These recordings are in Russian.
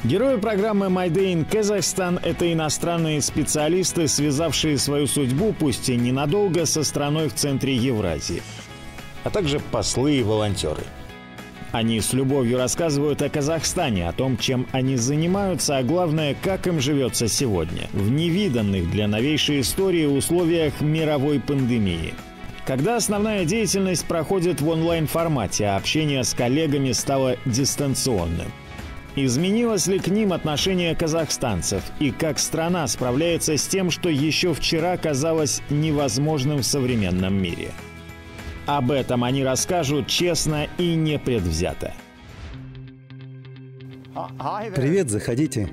Герои программы My Day in Kazakhstan – это иностранные специалисты, связавшие свою судьбу, пусть и ненадолго, со страной в центре Евразии, а также послы и волонтеры. Они с любовью рассказывают о Казахстане, о том, чем они занимаются, а главное, как им живется сегодня, в невиданных для новейшей истории условиях мировой пандемии. Когда основная деятельность проходит в онлайн-формате, а общение с коллегами стало дистанционным. Изменилось ли к ним отношение казахстанцев и как страна справляется с тем, что еще вчера казалось невозможным в современном мире? Об этом они расскажут честно и непредвзято. Привет, заходите.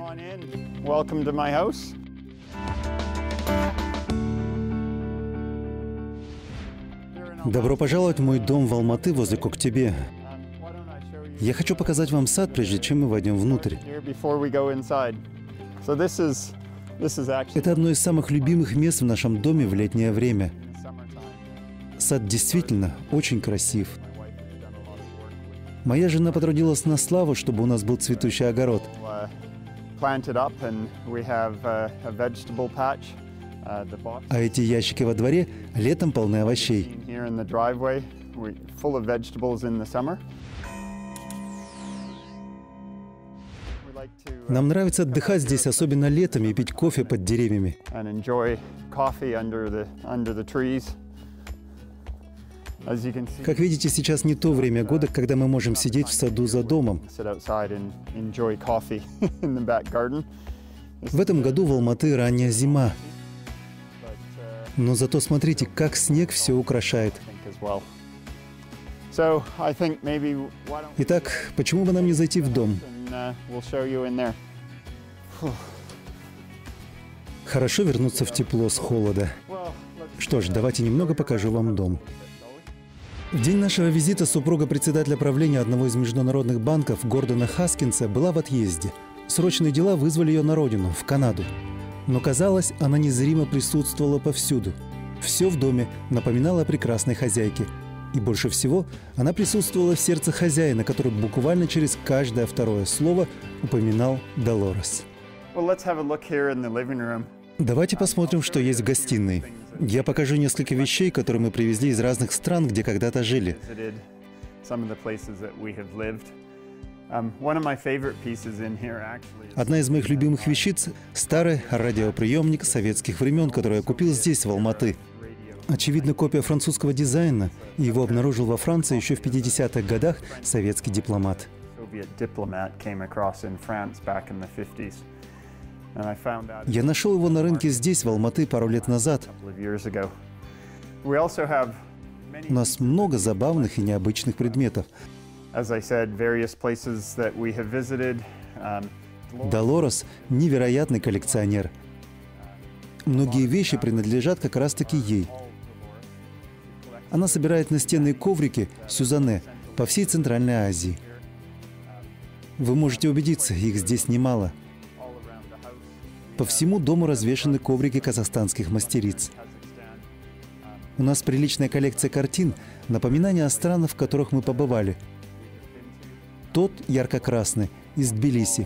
Добро пожаловать в мой дом в Алматы возле Коктебе. Я хочу показать вам сад, прежде чем мы войдем внутрь. Это одно из самых любимых мест в нашем доме в летнее время. Сад действительно очень красив. Моя жена потрудилась на славу, чтобы у нас был цветущий огород. А эти ящики во дворе летом полны овощей. Нам нравится отдыхать здесь, особенно летом, и пить кофе под деревьями. Как видите, сейчас не то время года, когда мы можем сидеть в саду за домом. В этом году в Алматы ранняя зима. Но зато смотрите, как снег все украшает. Итак, почему бы нам не зайти в дом? Хорошо вернуться в тепло с холода. Что ж, давайте немного покажу вам дом. В день нашего визита супруга председателя правления одного из международных банков Гордона Хаскинса была в отъезде. Срочные дела вызвали ее на родину, в Канаду. Но казалось, она незримо присутствовала повсюду. Все в доме напоминало о прекрасной хозяйке. И больше всего она присутствовала в сердце хозяина, который буквально через каждое второе слово упоминал Долорес. Давайте посмотрим, что есть в гостиной. Я покажу несколько вещей, которые мы привезли из разных стран, где когда-то жили. Одна из моих любимых вещиц – старый радиоприемник советских времен, который я купил здесь, в Алматы. Очевидно, копия французского дизайна, и его обнаружил во Франции еще в 50-х годах советский дипломат. Я нашел его на рынке здесь, в Алматы, пару лет назад. У нас много забавных и необычных предметов. Долорес – невероятный коллекционер. Многие вещи принадлежат как раз-таки ей. Она собирает настенные коврики «Сюзанне» по всей Центральной Азии. Вы можете убедиться, их здесь немало. По всему дому развешаны коврики казахстанских мастериц. У нас приличная коллекция картин, напоминания о странах, в которых мы побывали. Тот ярко-красный, из Тбилиси.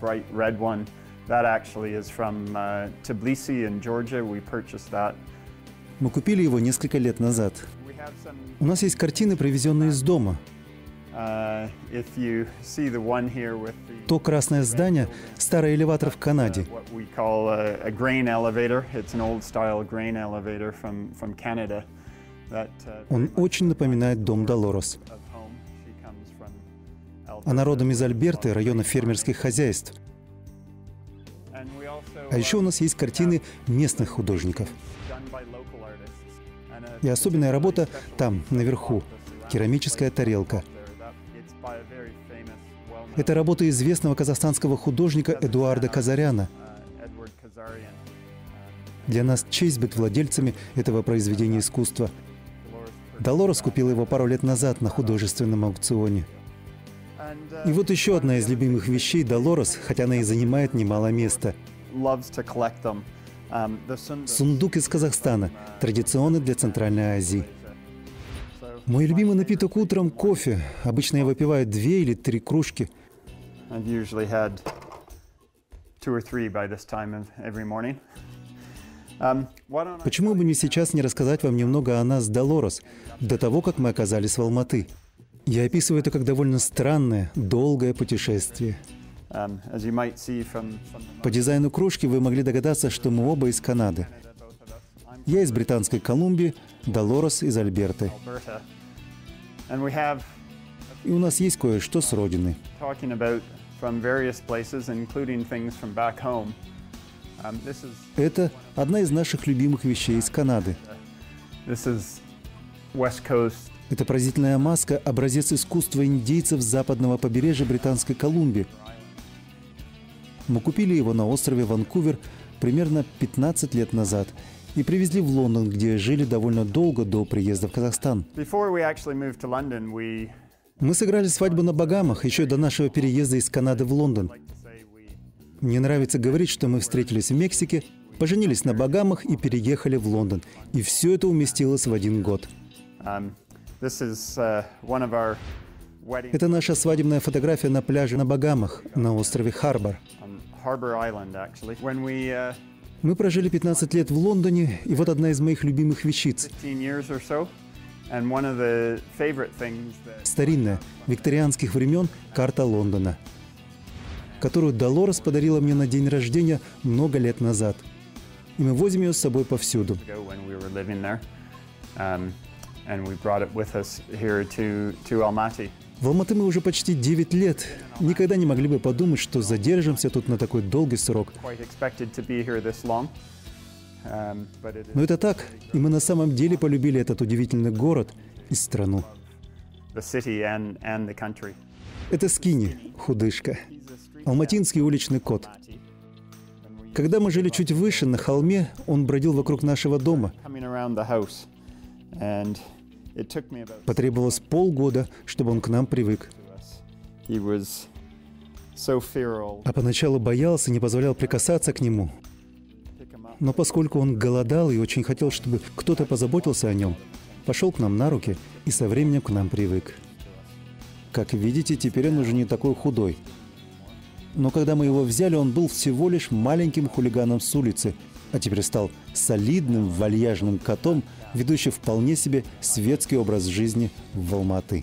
Мы купили его несколько лет назад. У нас есть картины, привезенные из дома. То красное здание – старый элеватор в Канаде. Он очень напоминает дом Долорес. Она родом из Альберты, района фермерских хозяйств. А еще у нас есть картины местных художников. И особенная работа там, наверху – керамическая тарелка. Это работа известного казахстанского художника Эдуарда Казаряна. Для нас честь быть владельцами этого произведения искусства. Долорес купила его пару лет назад на художественном аукционе. И вот еще одна из любимых вещей Долорес, хотя она и занимает немало места. Сундук из Казахстана, традиционный для Центральной Азии. Мой любимый напиток утром – кофе. Обычно я выпиваю 2 или 3 кружки. Почему бы мне сейчас не рассказать вам немного о нас, Долорес, до того, как мы оказались в Алматы? Я описываю это как довольно странное, долгое путешествие. По дизайну кружки вы могли догадаться, что мы оба из Канады. Я из Британской Колумбии, Долорес из Альберты. И у нас есть кое-что с родины. Это одна из наших любимых вещей из Канады. Это поразительная маска – образец искусства индейцев западного побережья Британской Колумбии. Мы купили его на острове Ванкувер примерно 15 лет назад и привезли в Лондон, где жили довольно долго до приезда в Казахстан. Мы сыграли свадьбу на Багамах еще до нашего переезда из Канады в Лондон. Мне нравится говорить, что мы встретились в Мексике, поженились на Багамах и переехали в Лондон. И все это уместилось в один год. Это наша свадебная фотография на пляже на Багамах, на острове Харбор. Мы прожили 15 лет в Лондоне, и вот одна из моих любимых вещиц. Старинная, викторианских времен карта Лондона, которую Долорес подарила мне на день рождения много лет назад. И мы возим ее с собой повсюду. В Алматы мы уже почти 9 лет. Никогда не могли бы подумать, что задержимся тут на такой долгий срок. Но это так, и мы на самом деле полюбили этот удивительный город и страну. Это Скини, худышка. Алматинский уличный кот. Когда мы жили чуть выше, на холме, он бродил вокруг нашего дома. Потребовалось полгода, чтобы он к нам привык. А поначалу боялся, не позволял прикасаться к нему. Но поскольку он голодал и очень хотел, чтобы кто-то позаботился о нем, пошел к нам на руки и со временем к нам привык. Как видите, теперь он уже не такой худой. Но когда мы его взяли, он был всего лишь маленьким хулиганом с улицы, а теперь стал солидным, вальяжным котом, ведущим вполне себе светский образ жизни в Алматы.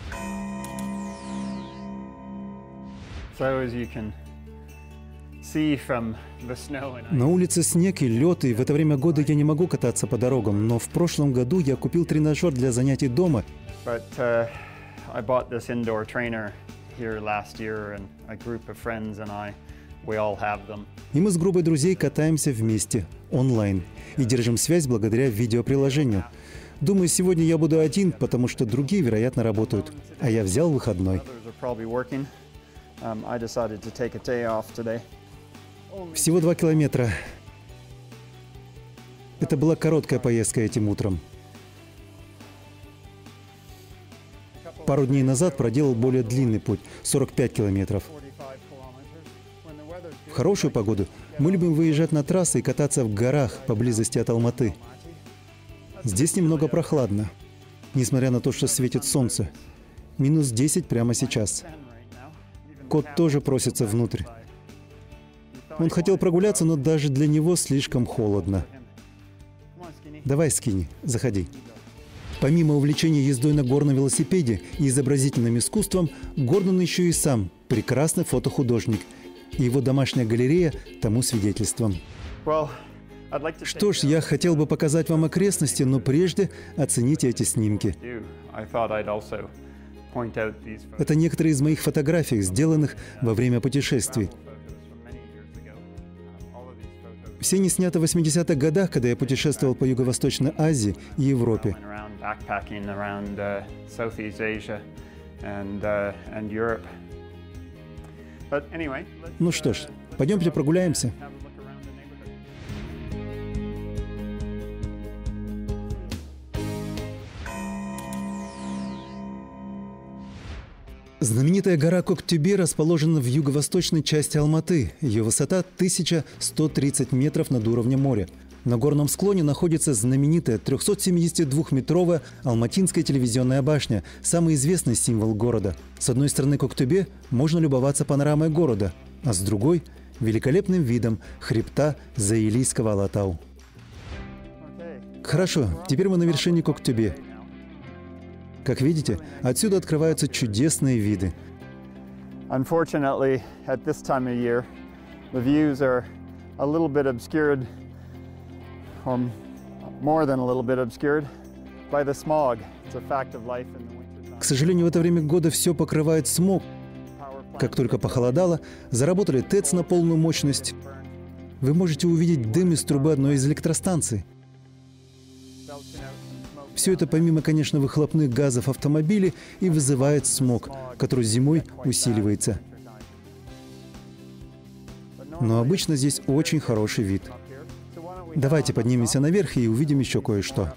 На улице снег и лед, и в это время года я не могу кататься по дорогам, но в прошлом году я купил тренажер для занятий дома. И мы с группой друзей катаемся вместе, онлайн, и держим связь благодаря видеоприложению. Думаю, сегодня я буду один, потому что другие, вероятно, работают, а я взял выходной. Всего 2 километра. Это была короткая поездка этим утром. Пару дней назад проделал более длинный путь – 45 километров. В хорошую погоду мы любим выезжать на трассы и кататься в горах поблизости от Алматы. Здесь немного прохладно, несмотря на то, что светит солнце. Минус 10 прямо сейчас. Кот тоже просится внутрь. Он хотел прогуляться, но даже для него слишком холодно. Давай, Скини, заходи. Помимо увлечения ездой на горном велосипеде и изобразительным искусством, Гордон еще и сам прекрасный фотохудожник. И его домашняя галерея тому свидетельством. Что ж, я хотел бы показать вам окрестности, но прежде оцените эти снимки. Это некоторые из моих фотографий, сделанных во время путешествий. Все они сняты в 80-х годах, когда я путешествовал по Юго-Восточной Азии и Европе. Ну что ж, пойдемте прогуляемся. Знаменитая гора Коктюбе расположена в юго-восточной части Алматы. Ее высота 1130 метров над уровнем моря. На горном склоне находится знаменитая 372-метровая Алматинская телевизионная башня, самый известный символ города. С одной стороны Коктюбе можно любоваться панорамой города, а с другой великолепным видом хребта Заилийского Алатау. Хорошо, теперь мы на вершине Коктюбе. Как видите, отсюда открываются чудесные виды. Unfortunately, at this time of year, the views are a little bit obscured, or more than a little bit obscured, by the smog. It's a fact of life in the winter. К сожалению, в это время года все покрывает смог. Как только похолодало, заработали ТЭЦ на полную мощность. Вы можете увидеть дым из трубы одной из электростанций. Все это помимо, конечно, выхлопных газов автомобилей и вызывает смог, который зимой усиливается. Но обычно здесь очень хороший вид. Давайте поднимемся наверх и увидим еще кое-что.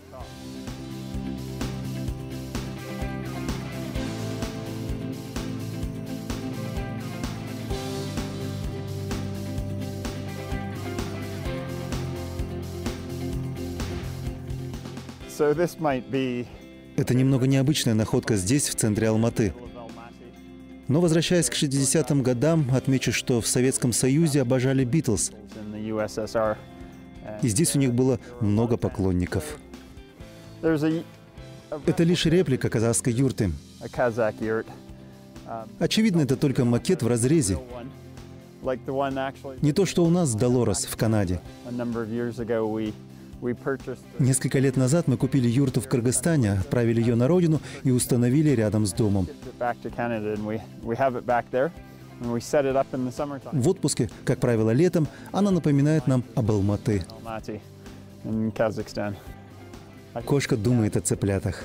So this might be Это немного необычная находка здесь, в центре Алматы. Но возвращаясь к 60-м годам, отмечу, что в Советском Союзе обожали Битлз. in the USSR. И здесь у них было много поклонников. There's Это лишь реплика казахской юрты. a Kazakh yurt, Очевидно, это только макет в разрезе. like the one actually Не то, что у нас в Долорес, в Канаде. a number of years ago we purchased. Несколько лет назад мы купили юрту в Кыргызстане, отправили ее на родину и установили рядом с домом. It back to Canada, and we have it back there, and we set it up in the summertime. В отпуске, как правило, летом, она напоминает нам об Алматы. Almaty, in Kazakhstan. Кошка думает о цыплятах.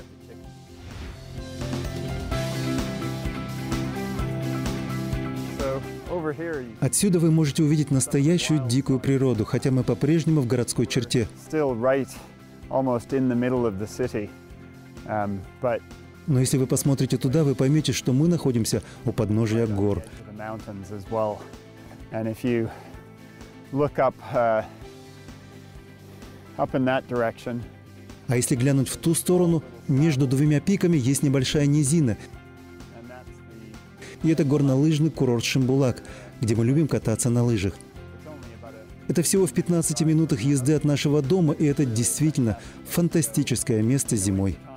So over here, you Отсюда вы можете увидеть настоящую дикую природу, хотя мы по-прежнему в городской черте. still right, almost in the middle of the city, but Но если вы посмотрите туда, вы поймете, что мы находимся у подножия гор. the mountains as well. And if you look up in that direction, А если глянуть в ту сторону, между двумя пиками есть небольшая низина, and that's the и это горнолыжный курорт Шимбулак, где мы любим кататься на лыжах. it's only about a Это всего в 15 минутах езды от нашего дома, и это действительно фантастическое место зимой. time.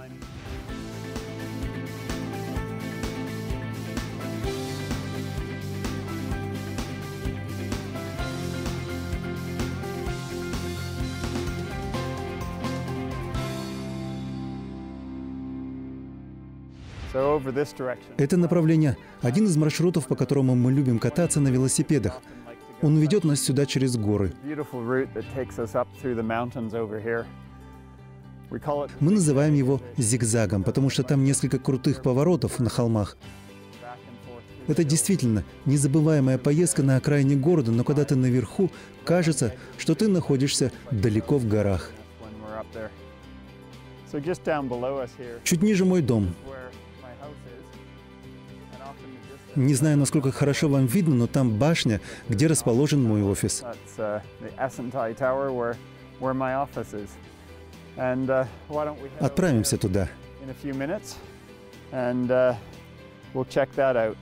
So over this direction. Это направление – один из маршрутов, по которому мы любим кататься на велосипедах. Он ведет нас сюда через горы. Beautiful route that takes us up through the mountains over here. We call it Мы называем его зигзагом, потому что там несколько крутых поворотов на холмах. back and forth. Это действительно незабываемая поездка на окраине города, но когда ты наверху, кажется, что ты находишься далеко в горах. When we're up there. So just down below us here Чуть ниже мой дом. is where my house is. And off in the distance, Не знаю, насколько хорошо вам видно, но там башня, где расположен мой офис. that's the Assentai Tower where my office is. And why don't we head over Отправимся туда. in a few minutes and we'll check that out.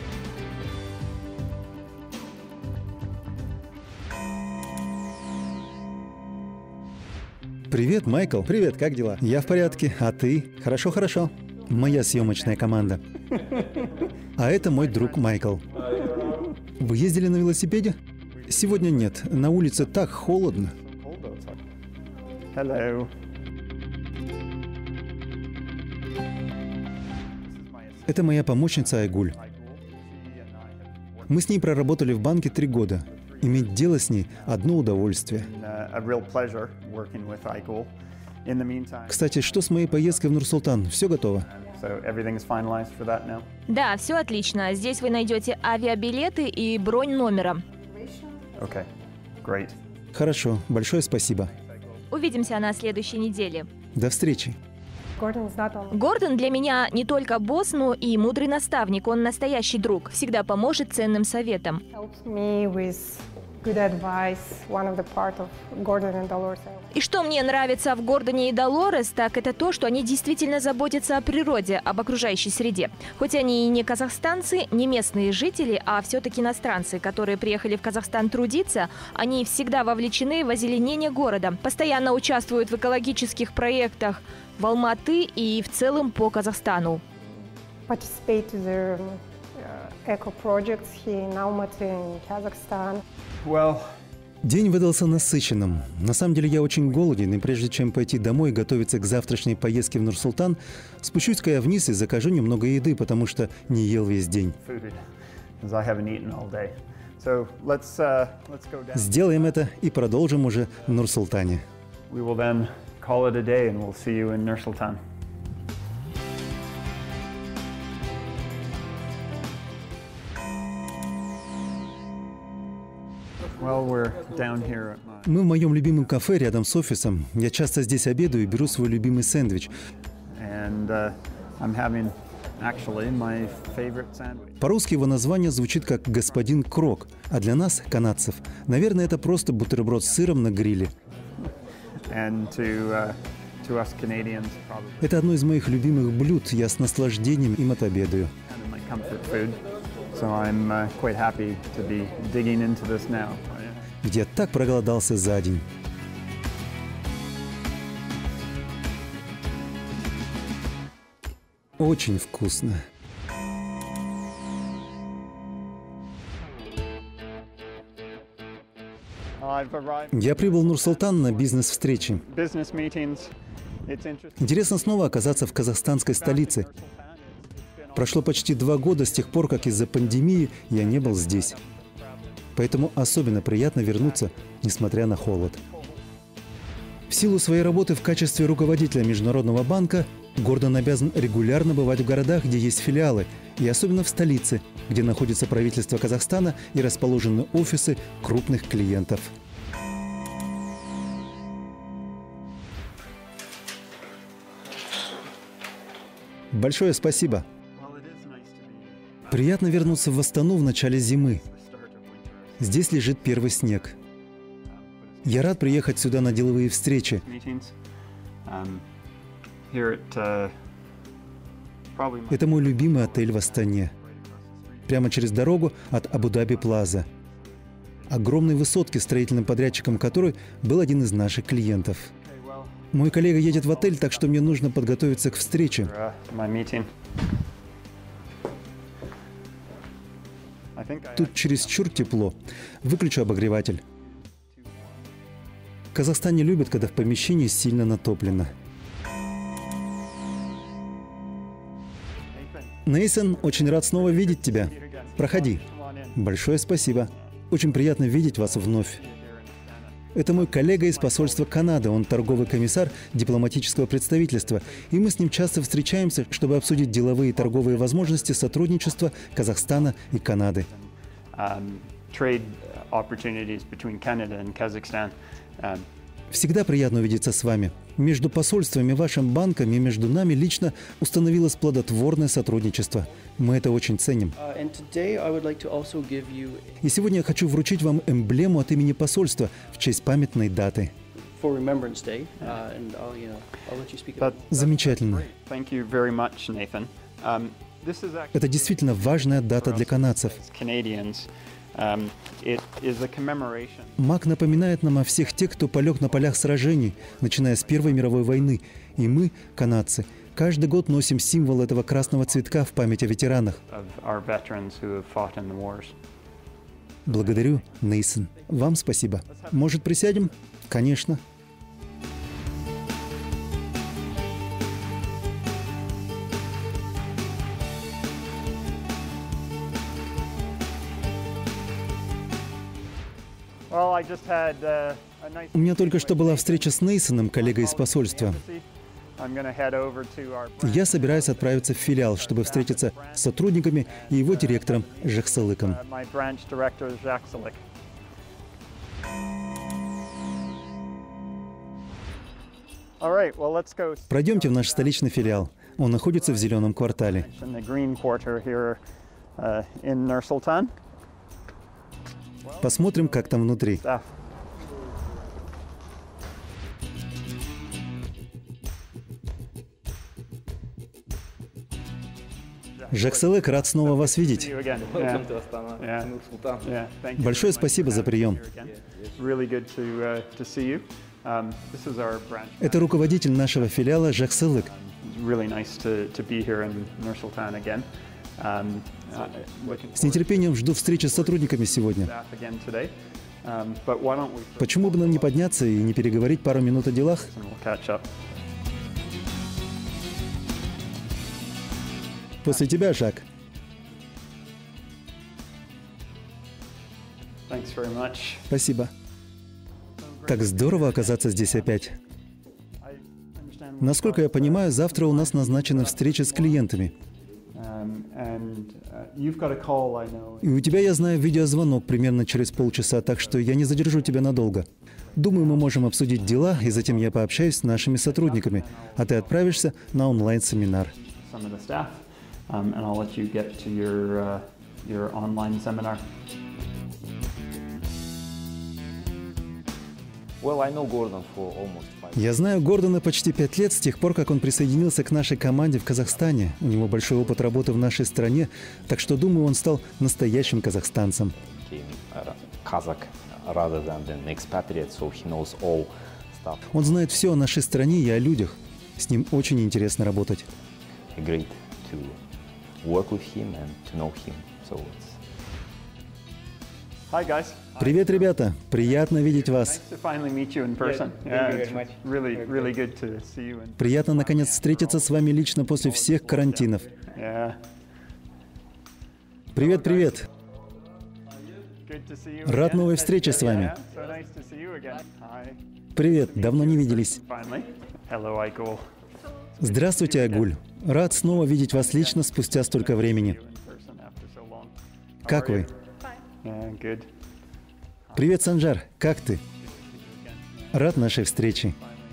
Привет, Майкл. Привет, как дела? Я в порядке. А ты? Хорошо, хорошо. Моя съемочная команда. А это мой друг Майкл. Вы ездили на велосипеде? Сегодня нет. На улице так холодно. Cold outside. Hello. Это моя помощница Айгуль. Мы с ней проработали в банке 3 года. Иметь дело с ней – одно удовольствие. A real pleasure working with Aigul. In the meantime, Кстати, что с моей поездкой в Нур-Султан? Все готово? so everything is finalized for that now. Да, все отлично. Здесь вы найдете авиабилеты и бронь номера. Okay, great. Хорошо, большое спасибо. Увидимся на следующей неделе. До встречи. Гордон для меня не только босс, но и мудрый наставник. Он настоящий друг, всегда поможет ценным советам. helps me with good advice, one of the part of Gordon and Dolores. И что мне нравится в Гордоне и Долорес, так это то, что они действительно заботятся о природе, об окружающей среде. Хоть они и не казахстанцы, не местные жители, а все-таки иностранцы, которые приехали в Казахстан трудиться, они всегда вовлечены в озеленение города, постоянно участвуют в экологических проектах в Алматы и в целом по Казахстану. Participate to the eco projects here in Almaty in Kazakhstan. Well, День выдался насыщенным. На самом деле я очень голоден, и прежде чем пойти домой и готовиться к завтрашней поездке в Нур-Султан, спущусь-ка я вниз и закажу немного еды, потому что не ел весь день. food, as I haven't eaten all day. So let's go down. Сделаем это и продолжим уже в Нур-Султане. We will then call it a day, and we'll see you in Nur-Sultan. Well, we're down here at my, Мы в моем любимом кафе рядом с офисом. Я часто здесь обедаю и беру свой любимый сэндвич. and I'm having actually my favorite sandwich. По-русски его название звучит как «господин Крок», а для нас, канадцев, наверное, это просто бутерброд с сыром на гриле. And to us Canadians, probably Это одно из моих любимых блюд, я с наслаждением им отобедаю. kind of my comfort food. So I'm quite happy to be digging into this now. Ведь я так проголодался за день. Очень вкусно. I've arrived. Я прибыл в Нур-Султан на бизнес-встрече. Business meetings. It's interesting. Интересно снова оказаться в казахстанской столице. Прошло почти 2 года с тех пор, как из-за пандемии я не был здесь. Поэтому особенно приятно вернуться, несмотря на холод. В силу своей работы в качестве руководителя Международного банка Гордон обязан регулярно бывать в городах, где есть филиалы, и особенно в столице, где находится правительство Казахстана и расположены офисы крупных клиентов. Большое спасибо. Well, it is nice to be Приятно вернуться в Астану в начале зимы. the start of winter. Здесь лежит первый снег. Я рад приехать сюда на деловые встречи. Meetings. Here at probably my Это мой любимый отель в Астане. Прямо через дорогу от Абу-Даби Плаза. Огромной высотки, строительным подрядчиком которой был один из наших клиентов. Okay, well, Мой коллега едет в отель, так что мне нужно подготовиться к встрече. my meeting. I think I Тут чересчур тепло. Выключу обогреватель. В Казахстане любят, когда в помещении сильно натоплено. Нейсон, очень рад снова видеть тебя. Проходи. Большое спасибо. Очень приятно видеть вас вновь. Это мой коллега из посольства Канады. Он торговый комиссар дипломатического представительства. И мы с ним часто встречаемся, чтобы обсудить деловые и торговые возможности сотрудничества Казахстана и Канады. Trade opportunities between Canada and Kazakhstan. Всегда приятно увидеться с вами. Между посольствами, вашим банком и между нами лично установилось плодотворное сотрудничество. Мы это очень ценим. And today I would like to also give you, И сегодня я хочу вручить вам эмблему от имени посольства в честь памятной даты. for Remembrance Day, and I'll let you speak That- about Замечательно. Thank you very much, Nathan. This is actually Это действительно важная дата для канадцев. as Canadians. It is a commemoration. МАК напоминает нам о всех тех, кто полег на полях сражений, начиная с Первой мировой войны. И мы, канадцы, каждый год носим символ этого красного цветка в память о ветеранах. Of our veterans who have fought in the wars. Благодарю, Нейсон. Вам спасибо. Может, присядем? Конечно. Well, I just had a nice. У меня только что была встреча с Нейсоном, коллегой из посольства. I'm going to head over to our Я собираюсь отправиться в филиал, чтобы встретиться с сотрудниками и его директором Жахсалыком. my branch director, Jacques Salik. All right, well, let's go Пройдемте в наш столичный филиал. Он находится в Зеленом квартале. in the Green Quarter here in Nur Sultan. Посмотрим, как там внутри. Staff. Жакселек, рад снова вас See видеть. you again. Welcome to Astana, Yeah. Nur Sultan. Yeah, thank you Большое very much спасибо for за having прием. me here again. Really good to see you. This is our branch. Это руководитель нашего филиала Жакселек. It's really nice to be here in Nur Sultan again. Looking С нетерпением жду встречи с сотрудниками сегодня. staff again today. But why don't we Почему бы нам не подняться и не переговорить пару минут о делах? and we'll catch up. После тебя, Жак. Thanks very much. Спасибо. Так здорово оказаться здесь опять. I understand. Насколько я понимаю, завтра у нас назначена встреча с клиентами. You've got a call, I know. И у тебя, я знаю, видеозвонок примерно через полчаса, так что я не задержу тебя надолго. Думаю, мы можем обсудить дела, и затем я пообщаюсь с нашими сотрудниками, а ты отправишься на онлайн-семинар. Some of the staff, and I'll let you get to your online seminar. Well, I know Gordon for almost 5 Я знаю Гордона почти 5 лет с тех пор, как он присоединился к нашей команде в Казахстане. У него большой опыт работы в нашей стране, так что, думаю, он стал настоящим казахстанцем. became Kazakh rather than an expatriate, so he knows all stuff. Он знает все о нашей стране и о людях. С ним очень интересно работать. Great to work with him and to know him. So it's Hi, guys. Привет, ребята! Приятно видеть вас. Nice to finally meet you in person. thank you very it's much. really good to see you. Приятно, наконец, встретиться с вами лично после всех карантинов. Yeah. Привет, привет! Good to see you. Рад again. новой встрече с вами. Yeah, so nice to see you again. Hi. Привет, давно не виделись. Finally. Hello, Aigul. Здравствуйте, Агуль. Рад снова видеть вас лично спустя столько времени. In person after so long. How Как are вы? you? Yeah, good. Привет, Санжар. Как ты? Рад нашей встрече.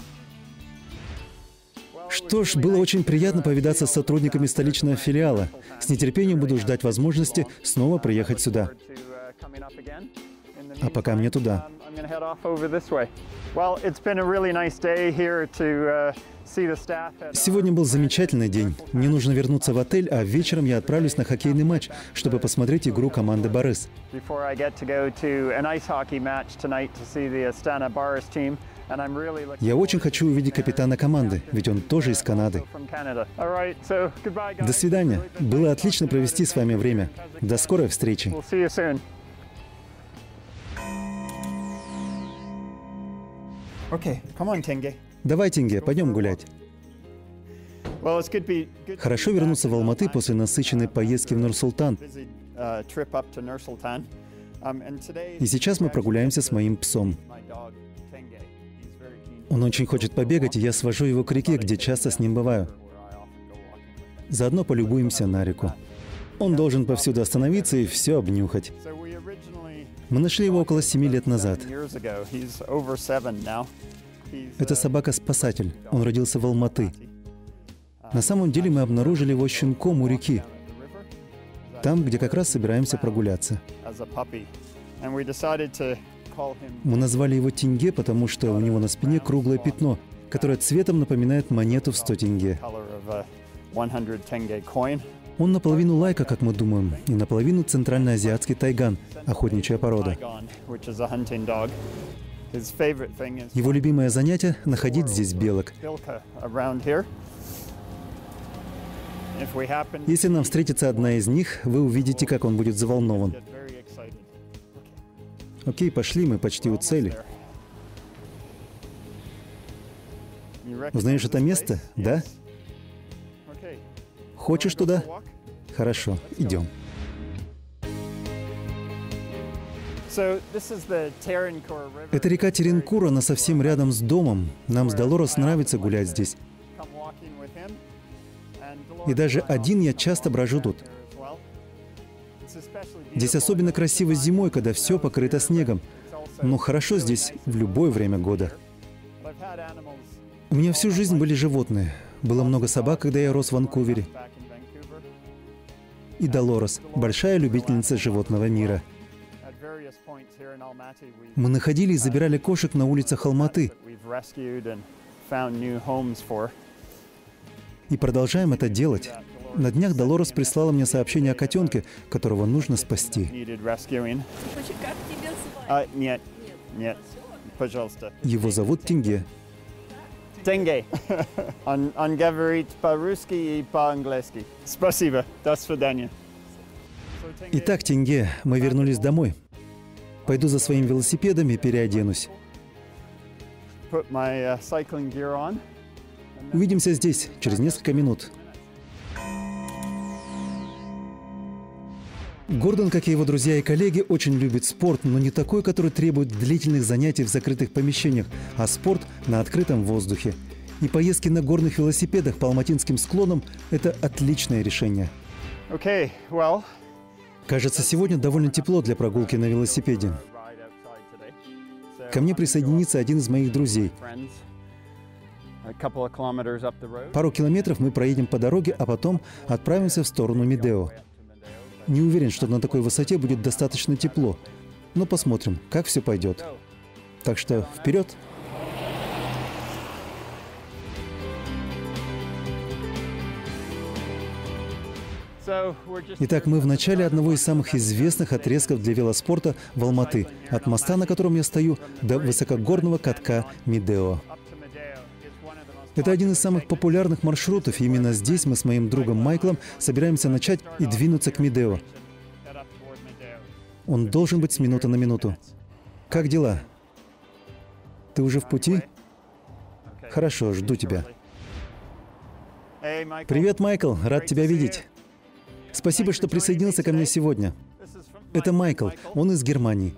Что ж, было очень приятно повидаться с сотрудниками столичного филиала. С нетерпением буду ждать возможности снова приехать сюда. А пока мне туда. Сегодня был замечательный день. Мне нужно вернуться в отель, а вечером я отправлюсь на хоккейный матч, чтобы посмотреть игру команды «Борис». Я очень хочу увидеть капитана команды, ведь он тоже из Канады. До свидания. Было отлично провести с вами время. До скорой встречи. Давай, Тенге, пойдем гулять. Хорошо вернуться в Алматы после насыщенной поездки в Нур-Султан. И сейчас мы прогуляемся с моим псом. Он очень хочет побегать, и я свожу его к реке, где часто с ним бываю. Заодно полюбуемся на реку. Он должен повсюду остановиться и все обнюхать. Мы нашли его около 7 лет назад. Это собака-спасатель. Он родился в Алматы. На самом деле мы обнаружили его щенком у реки, там, где как раз собираемся прогуляться. Мы назвали его Тенге, потому что у него на спине круглое пятно, которое цветом напоминает монету в 100 тенге. Он наполовину лайка, как мы думаем, и наполовину центральноазиатский тайган, охотничья порода. Его любимое занятие — находить здесь белок. Если нам встретится одна из них, вы увидите, как он будет заволнован. Окей, пошли, мы почти у цели. Узнаешь это место, да? Хочешь туда? Хорошо, идем. Это река Теренкур, она совсем рядом с домом. Нам с Долорес нравится гулять здесь. И даже один я часто брожу тут. Здесь особенно красиво зимой, когда все покрыто снегом. Но хорошо здесь в любое время года. У меня всю жизнь были животные. Было много собак, когда я рос в Ванкувере. И Долорес — большая любительница животного мира. Мы находили и забирали кошек на улицах Алматы. И продолжаем это делать. На днях Долорес прислала мне сообщение о котенке, которого нужно спасти. Нет, пожалуйста. Его зовут Тенге. Тенге. Он говорит по-русски и по-английски. Спасибо. До свидания. Итак, Тенге, мы вернулись домой. Пойду за своим велосипедом и переоденусь. Put my cycling gear on. Увидимся здесь через несколько минут. Гордон, как и его друзья и коллеги, очень любит спорт, но не такой, который требует длительных занятий в закрытых помещениях, а спорт на открытом воздухе. И поездки на горных велосипедах по алматинским склонам – это отличное решение. Okay, well. Кажется, сегодня довольно тепло для прогулки на велосипеде. Ко мне присоединится один из моих друзей. Пару километров мы проедем по дороге, а потом отправимся в сторону Медео. Не уверен, что на такой высоте будет достаточно тепло, но посмотрим, как все пойдет. Так что вперед! Итак, мы в начале одного из самых известных отрезков для велоспорта в Алматы, от моста, на котором я стою, до высокогорного катка Медео. Это один из самых популярных маршрутов, и именно здесь мы с моим другом Майклом собираемся начать и двинуться к Медео. Он должен быть с минуты на минуту. Как дела? Ты уже в пути? Хорошо, жду тебя. Привет, Майкл, рад тебя видеть. Спасибо, что присоединился ко мне сегодня. Это Майкл, он из Германии.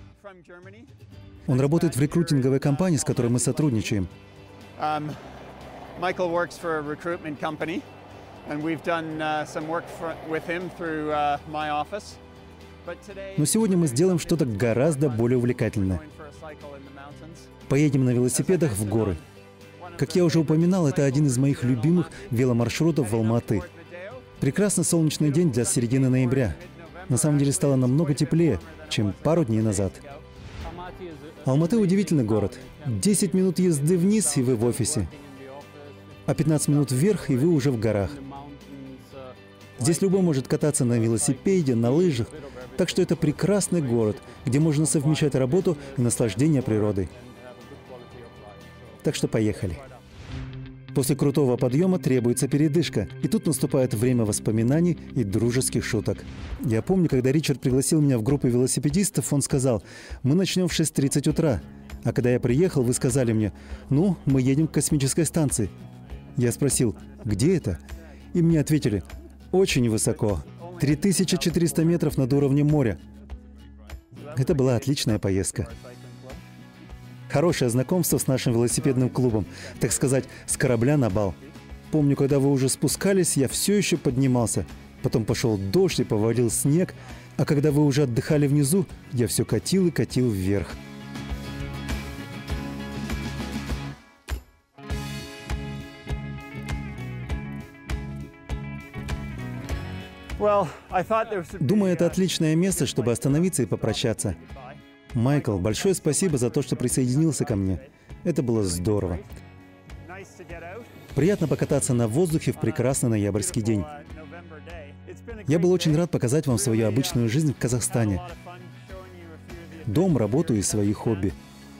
Он работает в рекрутинговой компании, с которой мы сотрудничаем. Michael works for a recruitment company, and we've done some work with him through my office. Но сегодня мы сделаем что-то гораздо более увлекательное. Поедем на велосипедах в горы. Как я уже упоминал, это один из моих любимых веломаршрутов в Алматы. Прекрасный солнечный день для середины ноября. На самом деле стало намного теплее, чем пару дней назад. Алматы – удивительный город. 10 минут езды вниз, и вы в офисе. А 15 минут вверх, и вы уже в горах. Здесь любой может кататься на велосипеде, на лыжах. Так что это прекрасный город, где можно совмещать работу и наслаждение природой. Так что поехали. После крутого подъема требуется передышка, и тут наступает время воспоминаний и дружеских шуток. Я помню, когда Ричард пригласил меня в группу велосипедистов, он сказал: «Мы начнем в 6:30 утра». А когда я приехал, вы сказали мне: «Ну, мы едем к космической станции». Я спросил: «Где это?» И мне ответили: «Очень высоко. 3400 метров над уровнем моря». Это была отличная поездка. Хорошее знакомство с нашим велосипедным клубом, так сказать, с корабля на бал. Помню, когда вы уже спускались, я все еще поднимался. Потом пошел дождь и повалил снег, а когда вы уже отдыхали внизу, я все катил и катил вверх. Думаю, это отличное место, чтобы остановиться и попрощаться. Майкл, большое спасибо за то, что присоединился ко мне. Это было здорово. Приятно покататься на воздухе в прекрасный ноябрьский день. Я был очень рад показать вам свою обычную жизнь в Казахстане. Дом, работу и свои хобби.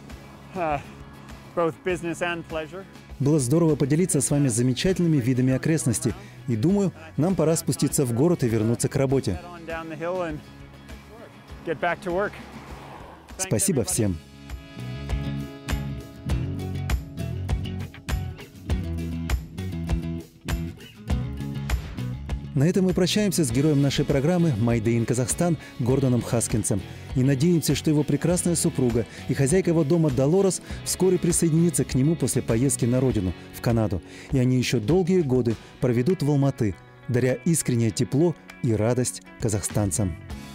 Было здорово поделиться с вами замечательными видами окрестностей. И думаю, нам пора спуститься в город и вернуться к работе. Спасибо всем. На этом мы прощаемся с героем нашей программы «My Day in Kazakhstan» Гордоном Хаскинсом. И надеемся, что его прекрасная супруга и хозяйка его дома Долорес вскоре присоединится к нему после поездки на родину, в Канаду. И они еще долгие годы проведут в Алматы, даря искреннее тепло и радость казахстанцам.